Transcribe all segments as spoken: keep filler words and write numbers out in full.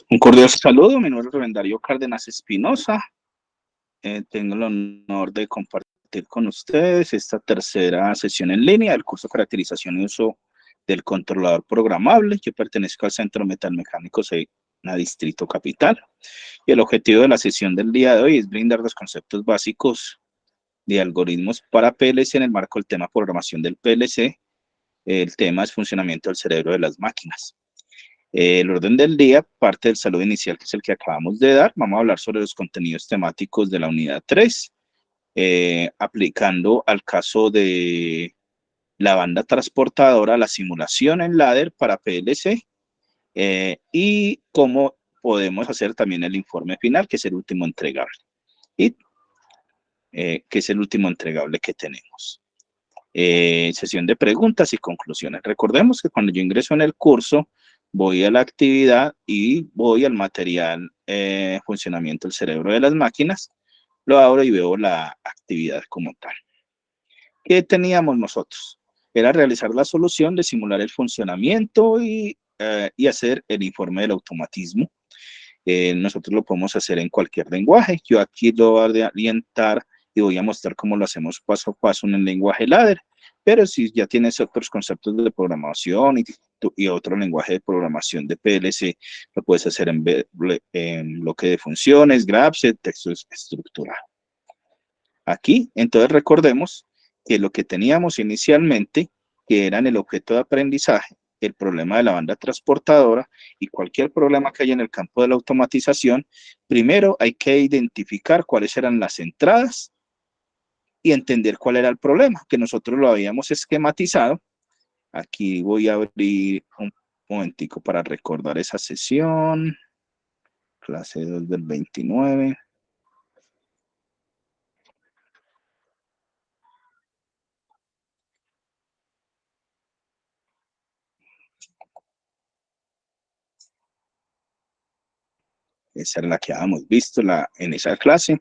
Un cordial saludo, mi nombre es Rubén Darío Cárdenas Espinosa. Eh, tengo el honor de compartir con ustedes esta tercera sesión en línea del curso Caracterización y Uso del Controlador Programable. Yo pertenezco al Centro Metalmecánico Sena Distrito Capital. Y el objetivo de la sesión del día de hoy es brindar los conceptos básicos de algoritmos para P L C en el marco del tema programación del P L C. El tema es funcionamiento del cerebro de las máquinas. Eh, el orden del día parte del saludo inicial, que es el que acabamos de dar. Vamos a hablar sobre los contenidos temáticos de la unidad tres, eh, aplicando al caso de la banda transportadora, la simulación en ladder para P L C, eh, y cómo podemos hacer también el informe final, que es el último entregable, y eh, que es el último entregable que tenemos. Eh, sesión de preguntas y conclusiones. Recordemos que cuando yo ingreso en el curso, voy a la actividad y voy al material eh, funcionamiento del cerebro de las máquinas, lo abro y veo la actividad como tal. ¿Qué teníamos nosotros? Era realizar la solución de simular el funcionamiento y, eh, y hacer el informe del automatismo. Eh, nosotros lo podemos hacer en cualquier lenguaje. Yo aquí lo voy a orientar y voy a mostrar cómo lo hacemos paso a paso en el lenguaje ladder. Pero si ya tienes otros conceptos de programación y, y otro lenguaje de programación de P L C, lo puedes hacer en, en bloque de funciones, graphs, texto estructurado. Aquí, entonces recordemos que lo que teníamos inicialmente, que eran el objeto de aprendizaje, el problema de la banda transportadora y cualquier problema que haya en el campo de la automatización, primero hay que identificar cuáles eran las entradas y entender cuál era el problema, que nosotros lo habíamos esquematizado. Aquí voy a abrir un momentico para recordar esa sesión, clase dos del veintinueve. Esa era la que habíamos visto la, en esa clase,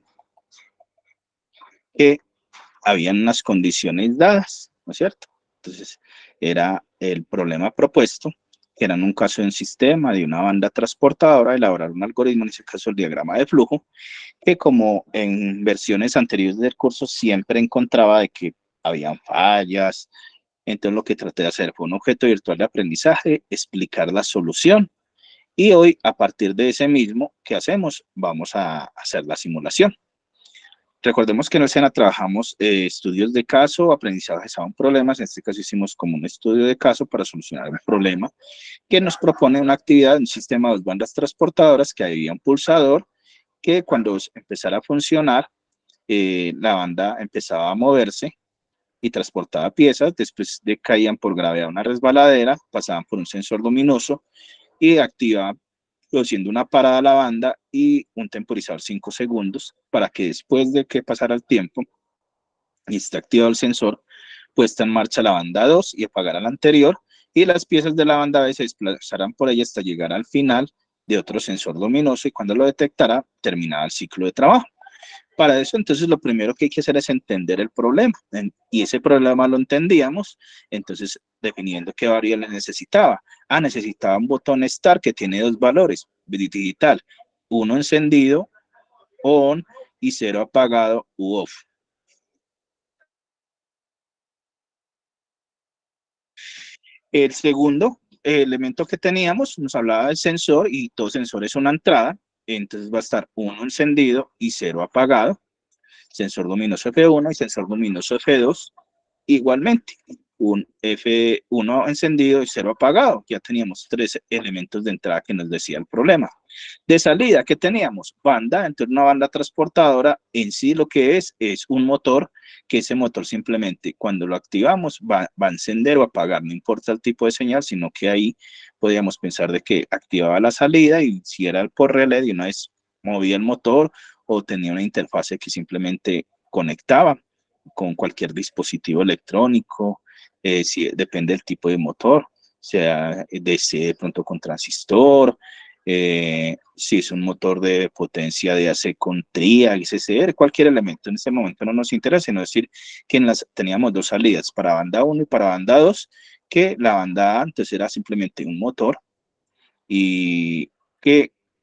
que habían unas condiciones dadas, ¿no es cierto? Entonces, era el problema propuesto, que era en un caso de un sistema, de una banda transportadora, elaborar un algoritmo, en ese caso el diagrama de flujo, que como en versiones anteriores del curso siempre encontraba de que habían fallas. Entonces lo que traté de hacer fue un objeto virtual de aprendizaje, explicar la solución, y hoy a partir de ese mismo, ¿qué hacemos? Vamos a hacer la simulación. Recordemos que en el SENA trabajamos eh, estudios de caso, aprendizajes a un problema. En este caso hicimos como un estudio de caso para solucionar un problema que nos propone una actividad, un sistema de dos bandas transportadoras, que había un pulsador que cuando empezara a funcionar, eh, la banda empezaba a moverse y transportaba piezas, después de caían por gravedad una resbaladera, pasaban por un sensor luminoso y activaban, produciendo una parada a la banda y un temporizador cinco segundos para que después de que pasara el tiempo y esté activado el sensor, puesta en marcha la banda dos y apagara la anterior, y las piezas de la banda B se desplazarán por ella hasta llegar al final de otro sensor luminoso, y cuando lo detectará, terminará el ciclo de trabajo. Para eso, entonces, lo primero que hay que hacer es entender el problema, y ese problema lo entendíamos, entonces, definiendo qué variable necesitaba. Ah, necesitaba un botón Start que tiene dos valores, digital, uno encendido, on, y cero apagado, u off. El segundo elemento que teníamos nos hablaba del sensor, y todo sensor es una entrada, entonces va a estar uno encendido y cero apagado, sensor luminoso F uno y sensor luminoso F dos, igualmente, un F uno encendido y cero apagado. Ya teníamos tres elementos de entrada que nos decía el problema. De salida, ¿qué teníamos? Banda, entonces una banda transportadora en sí lo que es, es un motor, que ese motor simplemente cuando lo activamos va, va a encender o apagar, no importa el tipo de señal, sino que ahí podíamos pensar de que activaba la salida, y si era por relé, de una vez movía el motor, o tenía una interfase que simplemente conectaba con cualquier dispositivo electrónico, eh, si, depende del tipo de motor, sea D C de pronto con transistor, eh, si es un motor de potencia de A C con tría, X C R, cualquier elemento. En ese momento no nos interesa, sino decir que en las, teníamos dos salidas, para banda uno y para banda dos, que la banda A antes era simplemente un motor, y que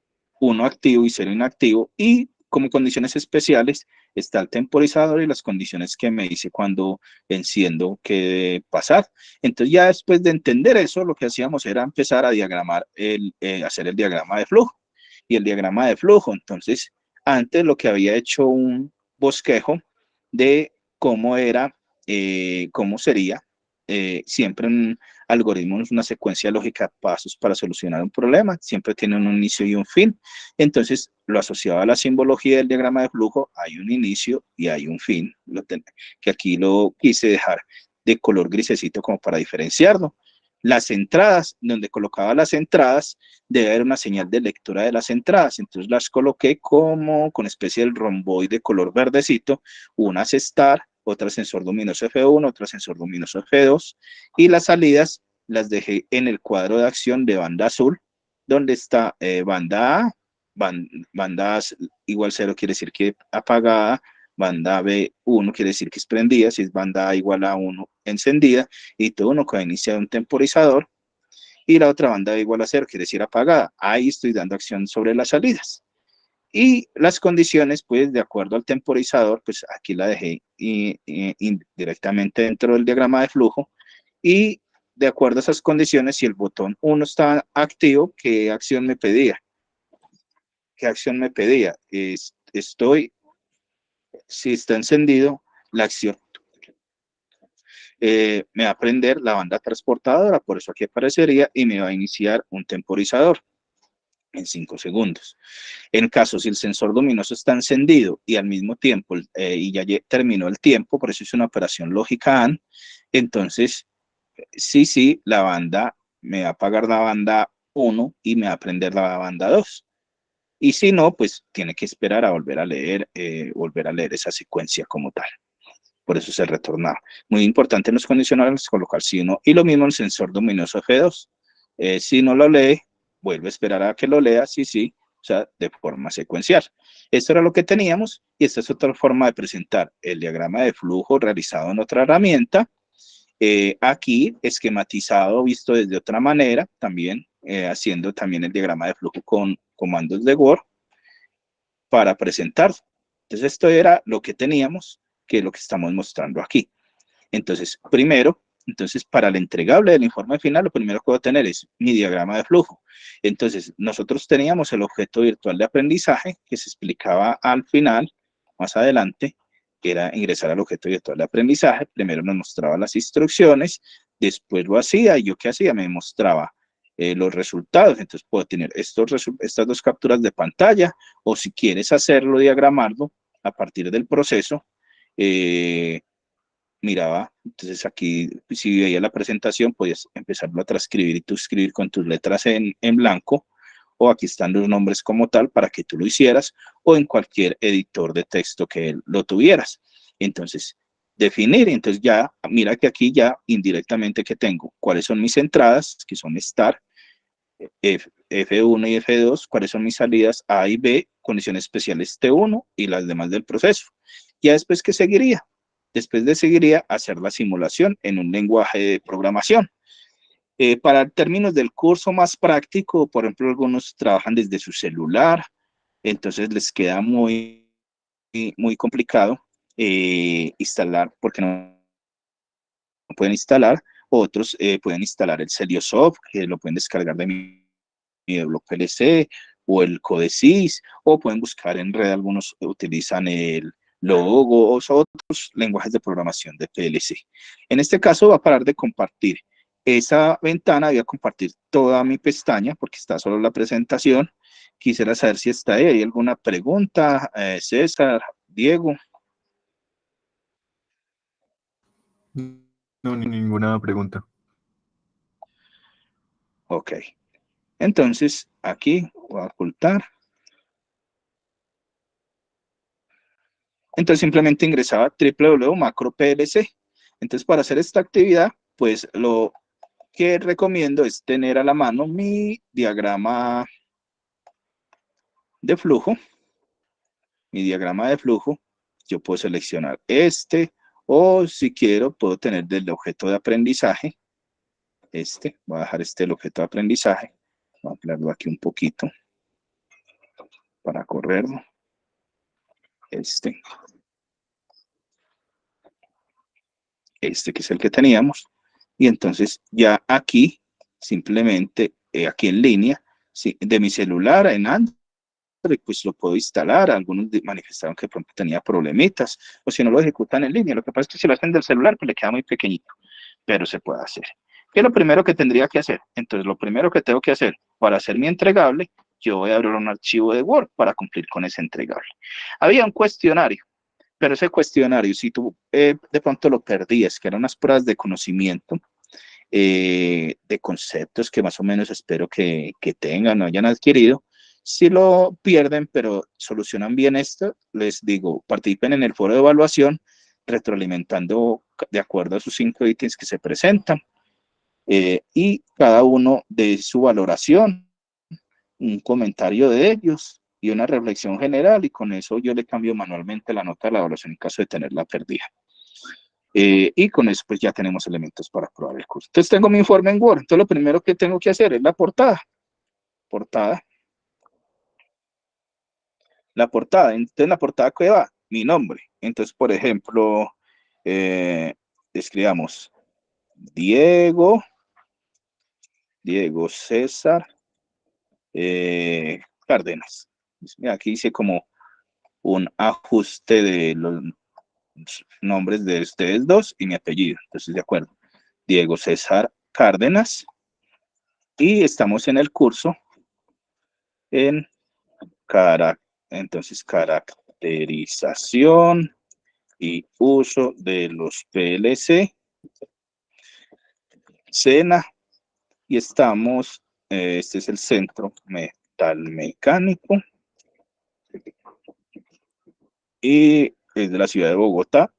uno activo y cero inactivo, y como condiciones especiales está el temporizador y las condiciones que me dice cuando enciendo que debe pasar. Entonces ya después de entender eso, lo que hacíamos era empezar a diagramar, el, eh, hacer el diagrama de flujo. Y el diagrama de flujo, entonces, antes lo que había hecho un bosquejo de cómo era, eh, cómo sería, eh, siempre un algoritmo es una secuencia lógica de pasos para solucionar un problema, siempre tiene un inicio y un fin. Entonces, lo asociado a la simbología del diagrama de flujo, hay un inicio y hay un fin, lo ten, que aquí lo quise dejar de color grisecito como para diferenciarlo. Las entradas, donde colocaba las entradas, debe haber una señal de lectura de las entradas, entonces las coloqué como con especie del romboide color verdecito, unas star, otra sensor luminoso F uno, otra sensor luminoso F dos, y las salidas las dejé en el cuadro de acción de banda azul, donde está eh, banda A, band, banda A igual cero quiere decir que apagada, banda B uno quiere decir que es prendida, si es banda A igual a uno encendida, y todo uno que va a iniciar un temporizador, y la otra banda B igual a cero quiere decir apagada. Ahí estoy dando acción sobre las salidas. Y las condiciones, pues, de acuerdo al temporizador, pues aquí la dejé y, y, indirectamente dentro del diagrama de flujo, y de acuerdo a esas condiciones, si el botón uno está activo, ¿qué acción me pedía? ¿Qué acción me pedía? Es, estoy, si está encendido, la acción eh, me va a prender la banda transportadora, por eso aquí aparecería, y me va a iniciar un temporizador en cinco segundos. En caso, si el sensor luminoso está encendido y al mismo tiempo, eh, y ya terminó el tiempo, por eso es una operación lógica AND, entonces, sí, sí, la banda, me va a apagar la banda uno y me va a prender la banda dos. Y si no, pues tiene que esperar a volver a leer, eh, volver a leer esa secuencia como tal. Por eso se retornaba. Muy importante en los condicionales colocar sí o no. Y lo mismo el sensor luminoso F dos. Eh, si no lo lee, vuelve a esperar a que lo lea, sí, sí, o sea, de forma secuencial. Esto era lo que teníamos, y esta es otra forma de presentar el diagrama de flujo realizado en otra herramienta. Eh, aquí, esquematizado, visto desde otra manera, también eh, haciendo también el diagrama de flujo con comandos de Word para presentar. Entonces, esto era lo que teníamos, que es lo que estamos mostrando aquí. Entonces, primero, entonces para el entregable del informe final, lo primero que voy a tener es mi diagrama de flujo. Entonces, nosotros teníamos el objeto virtual de aprendizaje que se explicaba al final, más adelante, que era ingresar al objeto virtual de aprendizaje. Primero nos mostraba las instrucciones, después lo hacía, y yo qué hacía, me mostraba eh, los resultados. Entonces puedo tener estos estas dos capturas de pantalla, o si quieres hacerlo, diagramarlo a partir del proceso, eh, miraba, entonces aquí si veía la presentación podías empezarlo a transcribir y tú escribir con tus letras en, en blanco, o aquí están los nombres como tal para que tú lo hicieras, o en cualquier editor de texto que lo tuvieras. Entonces, definir, entonces ya, mira que aquí ya indirectamente que tengo, cuáles son mis entradas, que son star, F, F uno y F dos, cuáles son mis salidas A y B, condiciones especiales T uno y las demás del proceso. Ya después, ¿qué seguiría? Después de seguiría hacer la simulación en un lenguaje de programación. Eh, para términos del curso más práctico, por ejemplo, algunos trabajan desde su celular, entonces les queda muy, muy complicado eh, instalar, porque no pueden instalar. Otros eh, pueden instalar el Celiosoft, que lo pueden descargar de mi, mi blog P L C, o el Codesys, o pueden buscar en red, algunos utilizan el Logo, o otros lenguajes de programación de P L C. En este caso va a parar de compartir esa ventana, voy a compartir toda mi pestaña, porque está solo la presentación. Quisiera saber si está ahí, ¿hay alguna pregunta? Eh, César, Diego. No, ni ninguna pregunta. Ok. Entonces, aquí voy a ocultar. Entonces, simplemente ingresaba doble u doble u doble u punto macro P L C. Entonces, para hacer esta actividad, pues lo que recomiendo es tener a la mano mi diagrama de flujo. Mi diagrama de flujo, yo puedo seleccionar este, o si quiero, puedo tener del objeto de aprendizaje. Este, voy a dejar este el objeto de aprendizaje. Voy a ampliarlo aquí un poquito. para correrlo. Este. Este que es el que teníamos. Y entonces ya aquí, simplemente eh, aquí en línea, sí, de mi celular en Android, pues lo puedo instalar. Algunos manifestaron que pronto tenía problemitas, o si no lo ejecutan en línea. Lo que pasa es que si lo hacen del celular, pues le queda muy pequeñito, pero se puede hacer. ¿Qué es lo primero que tendría que hacer? Entonces, lo primero que tengo que hacer para hacer mi entregable, yo voy a abrir un archivo de Word para cumplir con ese entregable. Había un cuestionario, pero ese cuestionario, si tú eh, de pronto lo perdías, que eran unas pruebas de conocimiento, eh, de conceptos que más o menos espero que, que tengan o hayan adquirido, si lo pierden, pero solucionan bien esto, les digo, participen en el foro de evaluación, retroalimentando de acuerdo a sus cinco ítems que se presentan, eh, y cada uno de su valoración, un comentario de ellos y una reflexión general, y con eso yo le cambio manualmente la nota de la evaluación en caso de tenerla perdida. Eh, y con eso pues ya tenemos elementos para probar el curso. Entonces tengo mi informe en Word. Entonces lo primero que tengo que hacer es la portada. Portada. La portada. Entonces la portada que va, mi nombre. Entonces, por ejemplo, eh, escribamos Diego, Diego César eh, Cárdenas. Aquí hice como un ajuste de los nombres de ustedes dos y mi apellido. Entonces, de acuerdo. Diego César Cárdenas. Y estamos en el curso en cara, entonces caracterización y uso de los P L C, Sena, y estamos, eh, este es el centro metalmecánico y es de la ciudad de Bogotá.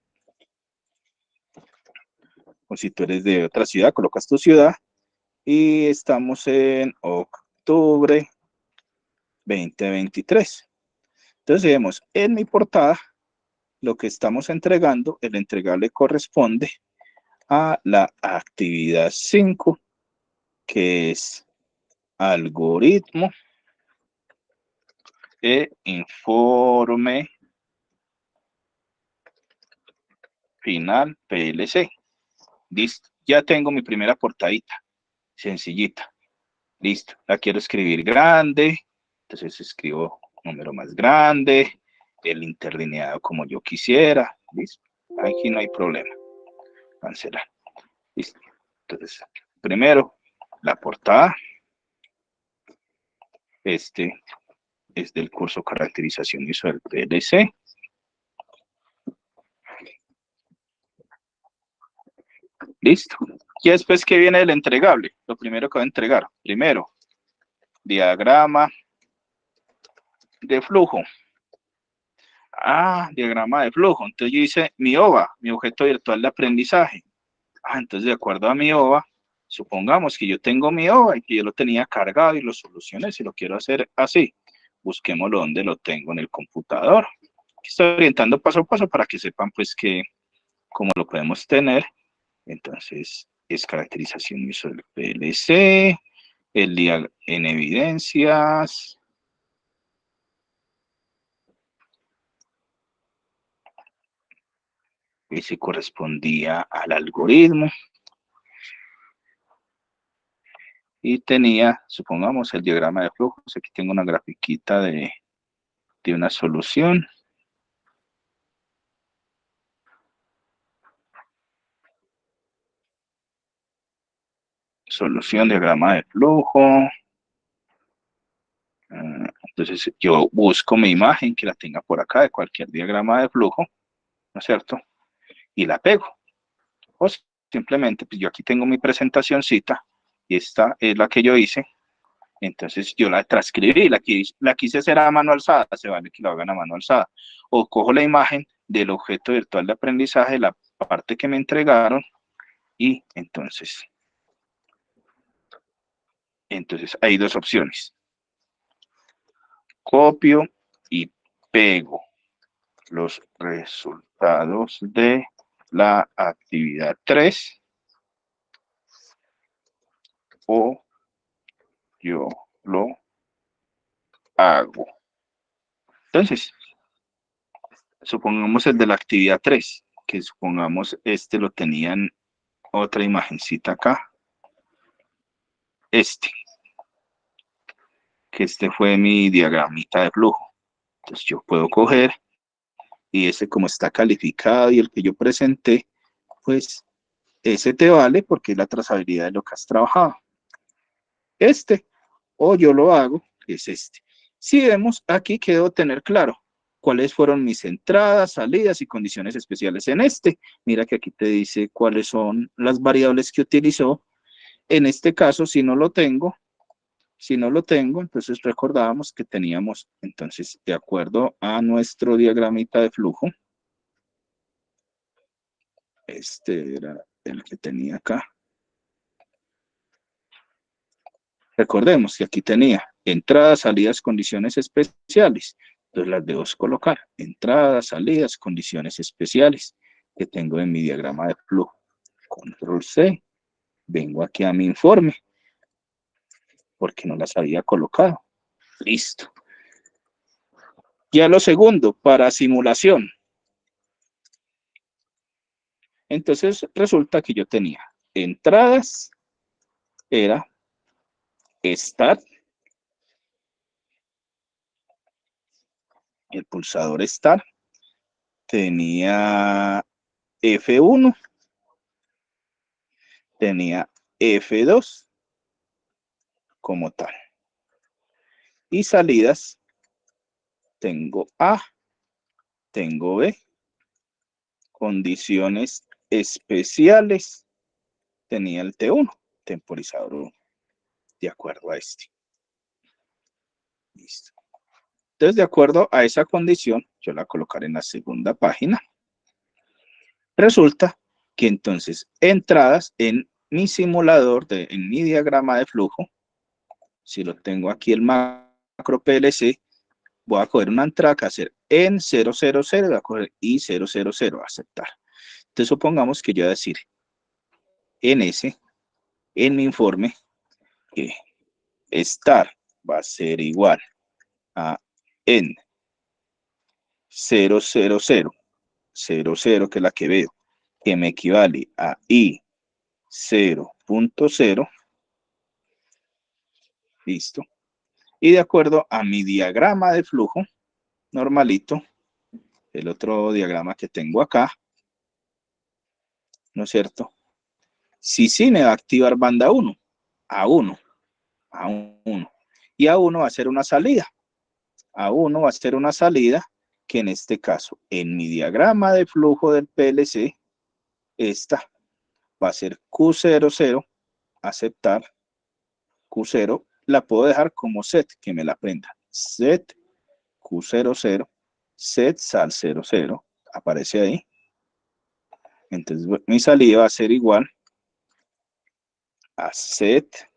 O si tú eres de otra ciudad, colocas tu ciudad. Y estamos en octubre veinte veintitrés. Entonces vemos en mi portada lo que estamos entregando. El entregable corresponde a la actividad cinco, que es algoritmo e informe final P L C. Listo, ya tengo mi primera portadita, sencillita. Listo, la quiero escribir grande, entonces escribo número más grande, el interlineado como yo quisiera. Listo, aquí no hay problema. Cancelar. Listo. Entonces, primero, la portada. Este es del curso Caracterización y Uso del P L C. Listo. Y después, ¿qué viene el entregable? Lo primero que voy a entregar. Primero, diagrama de flujo. Ah, diagrama de flujo. Entonces yo hice mi O V A, mi objeto virtual de aprendizaje. Ah, entonces de acuerdo a mi O V A, supongamos que yo tengo mi O V A y que yo lo tenía cargado y lo solucioné. Si lo quiero hacer así, busquémoslo donde lo tengo en el computador. Estoy orientando paso a paso para que sepan pues que cómo lo podemos tener. Entonces es caracterización y uso del P L C, el día en evidencias. Ese correspondía al algoritmo. Y tenía, supongamos, el diagrama de flujos. Aquí tengo una grafiquita de, de una solución. Solución, diagrama de flujo. Entonces yo busco mi imagen que la tenga por acá de cualquier diagrama de flujo, ¿no es cierto? Y la pego. O simplemente, pues yo aquí tengo mi presentacioncita y esta es la que yo hice. Entonces yo la transcribí, la, quis, la quise hacer a mano alzada, se vale que lo hagan a mano alzada. O cojo la imagen del objeto virtual de aprendizaje, la parte que me entregaron, y entonces, entonces hay dos opciones. Copio y pego los resultados de la actividad tres, o yo lo hago. Entonces, supongamos el de la actividad tres, que supongamos este lo tenían otra imagencita acá, este, que este fue mi diagramita de flujo. Entonces yo puedo coger y ese como está calificado y el que yo presenté, pues ese te vale porque es la trazabilidad de lo que has trabajado. Este, o yo lo hago, que es este. Si vemos, aquí quedó tener claro cuáles fueron mis entradas, salidas y condiciones especiales en este. Mira que aquí te dice cuáles son las variables que utilizó. En este caso, si no lo tengo, si no lo tengo, entonces recordábamos que teníamos, entonces, de acuerdo a nuestro diagramita de flujo, este era el que tenía acá. Recordemos que aquí tenía entradas, salidas, condiciones especiales. Entonces las debo colocar. Entradas, salidas, condiciones especiales que tengo en mi diagrama de flujo. Control C. Vengo aquí a mi informe porque no las había colocado. Listo. Ya lo segundo, para simulación. Entonces resulta que yo tenía entradas, era start, el pulsador start, tenía F uno, tenía F dos como tal. Y salidas, tengo A, tengo B, condiciones especiales, tenía el T uno, temporizador uno, de acuerdo a este. Listo. Entonces, de acuerdo a esa condición, yo la colocaré en la segunda página. Resulta que entonces, entradas en mi simulador, de, en mi diagrama de flujo, si lo tengo aquí el macro P L C, voy a coger una entrada que hacer en cero cero cero, voy a coger I cero cero cero, aceptar. Entonces supongamos que yo voy a decir en ese, en mi informe, que estar va a ser igual a en cero cero cero, cero cero, que es la que veo, que me equivale a I cero punto cero, listo. Y de acuerdo a mi diagrama de flujo, normalito, el otro diagrama que tengo acá, ¿no es cierto? Si sí me va a activar banda uno, a uno, a uno. Y a uno va a ser una salida. A uno va a ser una salida que en este caso, en mi diagrama de flujo del P L C, esta va a ser Q cero cero, aceptar, Q cero, la puedo dejar como set, que me la aprenda. Set Q cero cero, set sal cero cero, aparece ahí. Entonces mi salida va a ser igual a set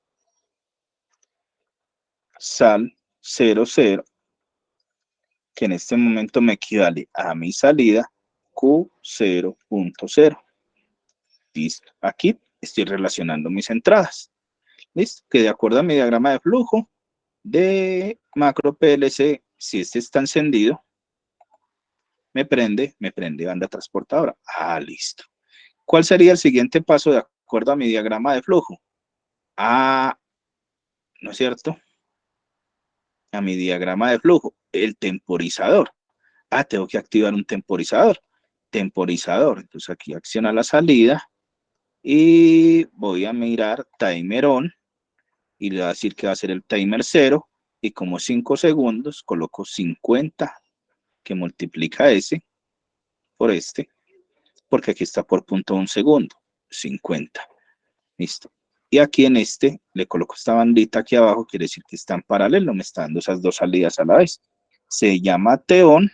sal cero cero, que en este momento me equivale a mi salida Q cero punto cero. Listo. Aquí estoy relacionando mis entradas. Listo. Que de acuerdo a mi diagrama de flujo de macro P L C, si este está encendido, me prende, me prende banda transportadora. Ah, listo. ¿Cuál sería el siguiente paso de acuerdo a mi diagrama de flujo? Ah, ¿no es cierto? A mi diagrama de flujo, el temporizador. Ah, tengo que activar un temporizador. Temporizador. Entonces aquí acciona la salida y voy a mirar timer on y le va a decir que va a ser el timer cero y como cinco segundos coloco cincuenta, que multiplica ese por este, porque aquí está por punto un segundo, cincuenta. Listo. Y aquí en este le coloco esta bandita aquí abajo, quiere decir que está en paralelo, me está dando esas dos salidas a la vez. Se llama T-on,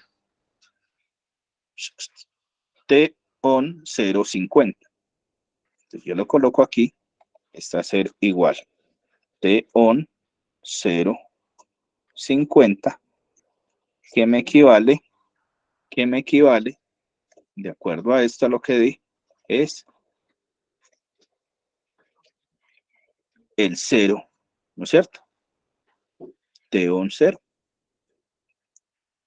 T-on cero cincuenta. Entonces yo lo coloco aquí, está a ser igual. T-on cero cincuenta, que me equivale, que me equivale, de acuerdo a esto a lo que di, es el cero, ¿no es cierto? T-on cero.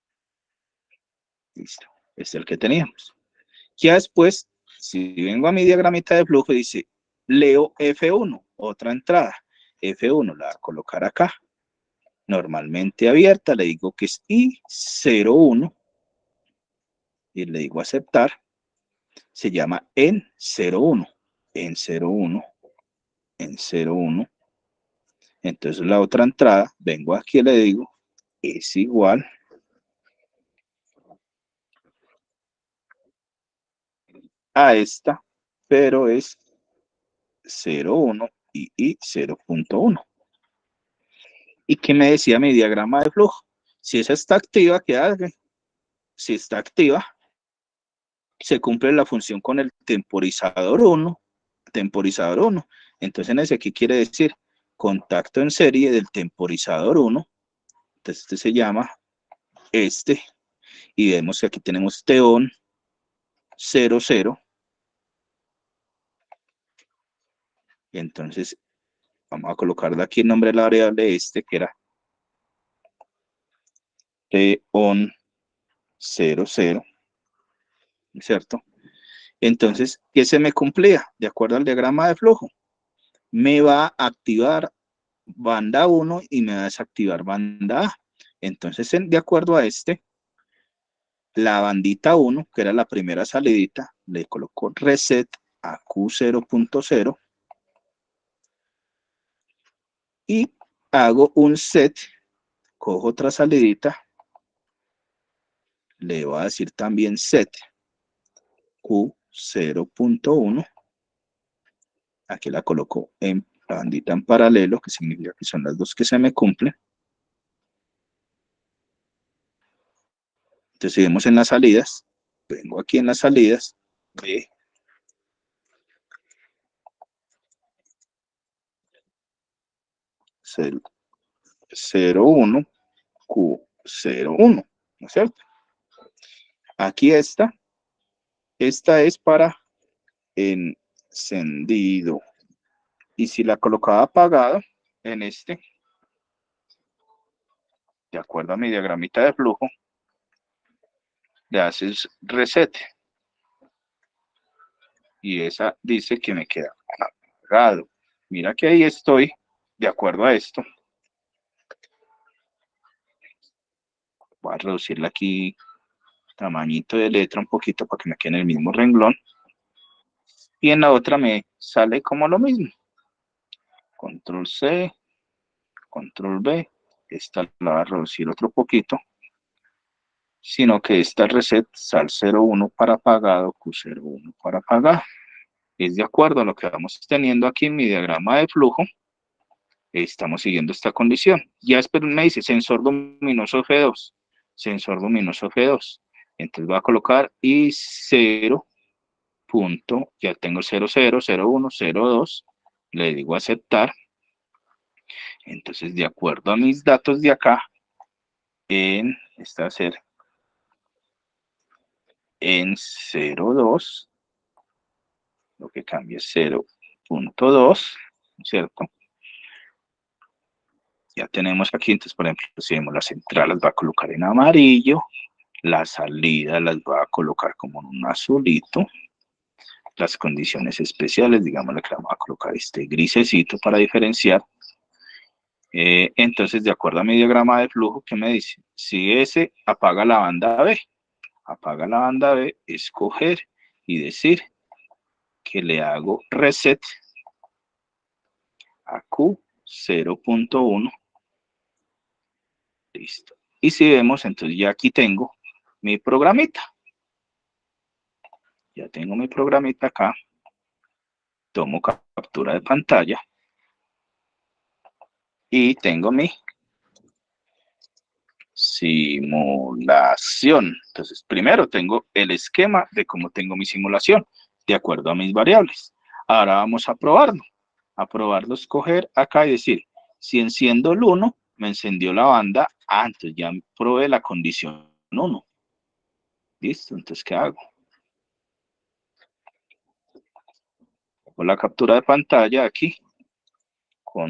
Listo. Este es el que teníamos. Ya después, si vengo a mi diagramita de flujo, dice, leo F uno, otra entrada. F uno la voy a colocar acá. Normalmente abierta, le digo que es I cero uno y le digo aceptar. Se llama en cero uno, en cero uno, en cero uno. Entonces la otra entrada, vengo aquí y le digo, es igual a esta, pero es cero uno y I cero punto uno. ¿Y qué me decía mi diagrama de flujo? Si esa está activa, ¿qué hace? Si está activa, se cumple la función con el temporizador uno, temporizador uno. Entonces, en ese, ¿qué quiere decir? Contacto en serie del temporizador uno. Entonces, este se llama este. Y vemos que aquí tenemos T-on cero cero. Entonces, vamos a colocarle aquí el nombre de la variable este, que era T-on cero cero, ¿cierto? Entonces, ¿qué se me cumplía? De acuerdo al diagrama de flujo, me va a activar banda uno y me va a desactivar banda A. Entonces, en, de acuerdo a este, la bandita uno, que era la primera salidita, le coloco reset a Q cero punto cero y hago un set, cojo otra salidita, le voy a decir también set Q cero punto uno, aquí la coloco en la bandita en paralelo, que significa que son las dos que se me cumplen. Entonces, si vemos en las salidas, vengo aquí en las salidas, B, cero uno, Q cero uno, ¿no es cierto? Aquí está, esta es para encendido. Y si la colocaba apagado en este, de acuerdo a mi diagramita de flujo, le haces reset. Y esa dice que me queda apagado. Mira que ahí estoy, de acuerdo a esto. Voy a reducirle aquí tamañito de letra un poquito para que me quede en el mismo renglón. Y en la otra me sale como lo mismo. Control C, Control V. Esta la voy a reducir otro poquito. Sino que esta reset sal cero uno para apagado, Q cero uno para apagado. Es de acuerdo a lo que vamos teniendo aquí en mi diagrama de flujo. Estamos siguiendo esta condición. Ya después me dice sensor luminoso F dos. Sensor luminoso F dos. Entonces voy a colocar I cero. Punto, ya tengo cero cero, cero uno, cero dos. Le digo aceptar. Entonces, de acuerdo a mis datos de acá, en esta va a ser en cero dos, lo que cambia es cero punto dos, ¿cierto? Ya tenemos aquí, entonces, por ejemplo, si vemos las entradas, las va a colocar en amarillo, la salida las va a colocar como en un azulito, las condiciones especiales, digamos, que vamos a colocar este grisecito para diferenciar. Eh, entonces, de acuerdo a mi diagrama de flujo, ¿qué me dice? Si ese apaga la banda B, apaga la banda B, escoger y decir que le hago reset a Q cero punto uno. Listo. Y si vemos, entonces ya aquí tengo mi programita. Ya tengo mi programita acá. Tomo captura de pantalla. Y tengo mi simulación. Entonces, primero tengo el esquema de cómo tengo mi simulación, de acuerdo a mis variables. Ahora vamos a probarlo. A probarlo, escoger acá y decir, si enciendo el uno, me encendió la banda. Ah, entonces ya probé la condición uno. Listo, entonces, ¿qué hago? Hago la captura de pantalla aquí.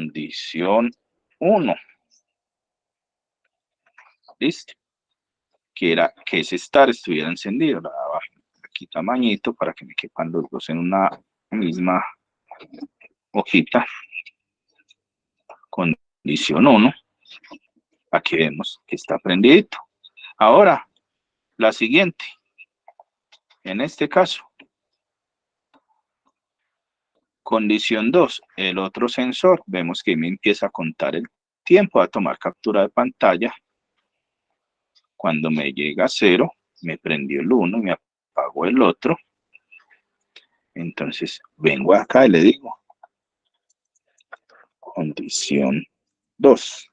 Condición uno. Listo. que era que ese estar estuviera encendido. La daba aquí tamañito para que me quepan los dos en una misma hojita. Condición uno. Aquí vemos que está prendidito. Ahora, la siguiente. En este caso, condición dos, el otro sensor, vemos que me empieza a contar el tiempo, a tomar captura de pantalla. Cuando me llega a cero, me prendió el uno, me apagó el otro. Entonces, vengo acá y le digo, condición dos.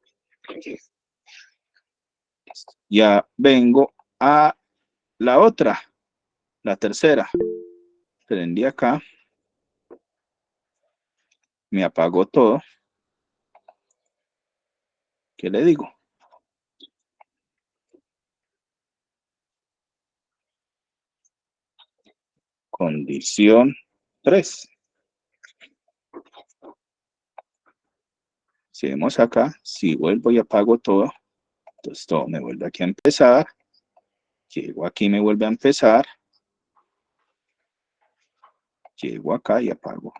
Ya vengo a la otra, la tercera. Prendí acá. Me apagó todo. ¿Qué le digo? Condición tres. Si vemos acá, si vuelvo y apago todo, entonces todo me vuelve aquí a empezar. Llego aquí, me vuelve a empezar. Llego acá y apago.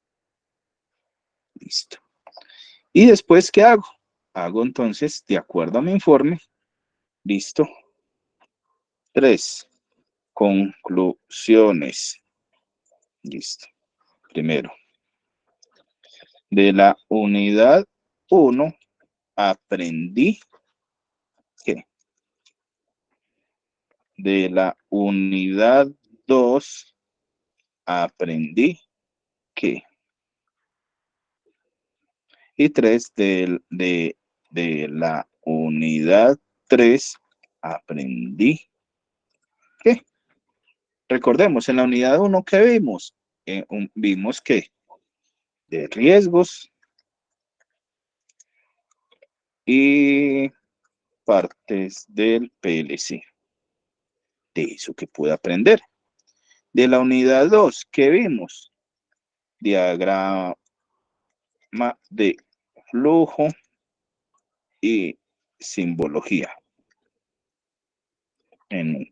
Listo. ¿Y después qué hago? Hago entonces, de acuerdo a mi informe, listo. Tres. Conclusiones. Listo. Primero. De la unidad uno, aprendí que de la unidad dos, aprendí que. Y tres, de, de, de la unidad tres, aprendí que. Recordemos, en la unidad uno, ¿qué vimos? Eh, un, vimos que de riesgos y partes del P L C. De eso que pude aprender. De la unidad dos, ¿qué vimos? Diagrama de flujo y simbología. En,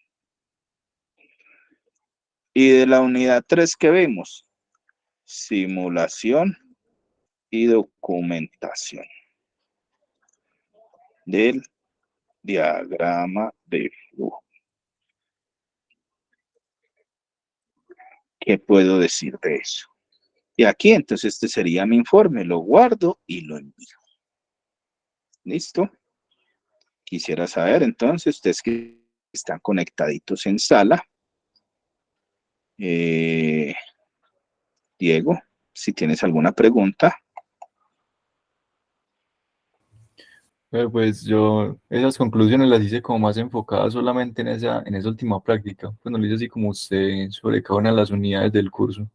y de la unidad tres, ¿qué vimos? Simulación y documentación del diagrama de flujo. ¿Qué puedo decir de eso? Y aquí entonces este sería mi informe, lo guardo y lo envío. ¿Listo? Quisiera saber entonces, ustedes que están conectaditos en sala, eh, Diego, si tienes alguna pregunta. Eh, Pues yo esas conclusiones las hice como más enfocadas solamente en esa, en esa última práctica. Pues no lo hice así como usted sobre cada una de las unidades del curso.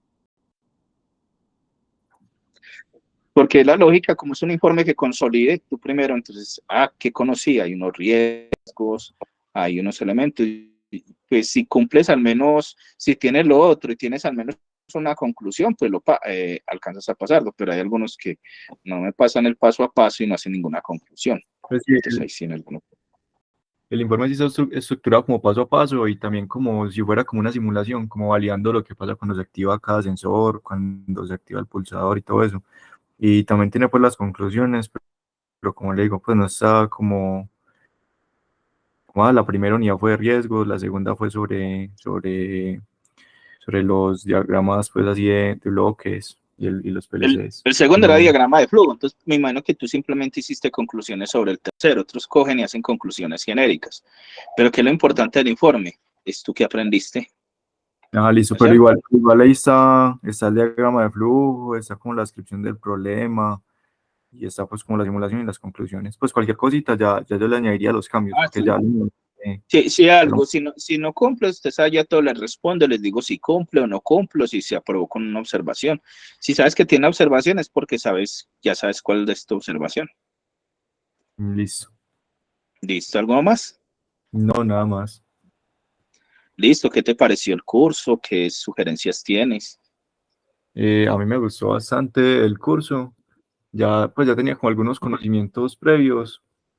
Porque la lógica, como es un informe que consolide, tú primero, entonces, ah, ¿qué conocí? Hay unos riesgos, hay unos elementos, pues si cumples al menos, si tienes lo otro y tienes al menos una conclusión, pues lo eh, alcanzas a pasarlo, pero hay algunos que no me pasan el paso a paso y no hacen ninguna conclusión. Pues sí, Entonces el, ahí sí en alguno. el informe sí está estru- estructurado como paso a paso y también como si fuera como una simulación, como validando lo que pasa cuando se activa cada sensor, cuando se activa el pulsador y todo eso. Y también tiene pues las conclusiones, pero, pero como le digo, pues no está como, como ah, la primera unidad fue de riesgos, la segunda fue sobre, sobre, sobre los diagramas pues así de, de bloques y, el, y los El, P L Cs. el segundo era No, diagrama de flujo, entonces me imagino que tú simplemente hiciste conclusiones sobre el tercero, otros cogen y hacen conclusiones genéricas. Pero que lo importante del informe es tú que aprendiste. ah, listo, ¿No es pero cierto? igual, igual ahí está, está el diagrama de flujo, está como la descripción del problema y está pues como la simulación y las conclusiones. Pues cualquier cosita ya, ya yo le añadiría los cambios, Ah, porque sí. ya... Eh, Si, si ya lo- algo, si no, si no cumple, usted sabe, ya todo le responde, les digo si cumple o no cumple, si se aprobó con una observación. Si sabes que tiene observación es porque sabes, ya sabes cuál es tu observación. listo. ¿Listo? ¿Algo más? No, nada más. ¿Listo? ¿Qué te pareció el curso? ¿Qué sugerencias tienes? Eh, a mí me gustó bastante el curso. Ya, pues ya tenía como algunos conocimientos previos,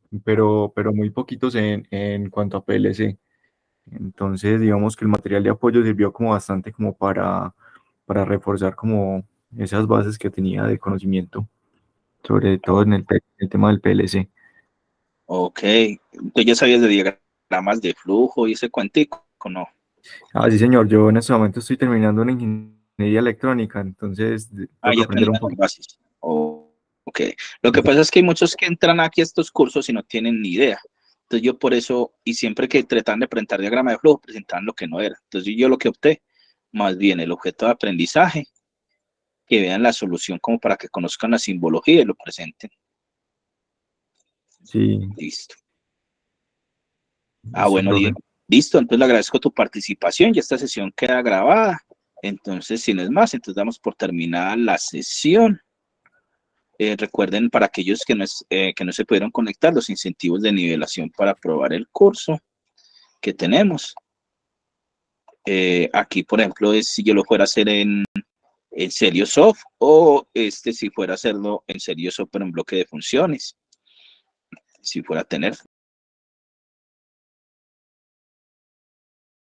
pero, pero muy poquitos en, en cuanto a P L C. Entonces, digamos que el material de apoyo sirvió como bastante como para, para reforzar como esas bases que tenía de conocimiento, sobre todo en el, te- el tema del P L C. Ok, tú ya sabías de diagramas de flujo y ese cuentico, ¿no? Ah, sí, señor, yo en este momento estoy terminando una ingeniería electrónica, entonces de- Ah, tengo que ya aprender un tenías las poquito. bases. Oh, ok. Lo que pasa es que hay muchos que entran aquí a estos cursos y no tienen ni idea. Entonces yo por eso, y siempre que tratan de presentar diagrama de flujo, presentaban lo que no era. Entonces yo lo que opté, más bien el objeto de aprendizaje, que vean la solución como para que conozcan la simbología y lo presenten. Sí, Listo. Ah, listo, bueno, profe. Diego. Listo, entonces le agradezco tu participación y esta sesión queda grabada. Entonces, si no es más, entonces damos por terminada la sesión. Eh, recuerden, para aquellos que no, es, eh, que no se pudieron conectar, los incentivos de nivelación para aprobar el curso que tenemos. Eh, aquí, por ejemplo, es si yo lo fuera a hacer en, en Seriosoft o este si fuera a hacerlo en Seriosoft, pero en bloque de funciones. Si fuera a tener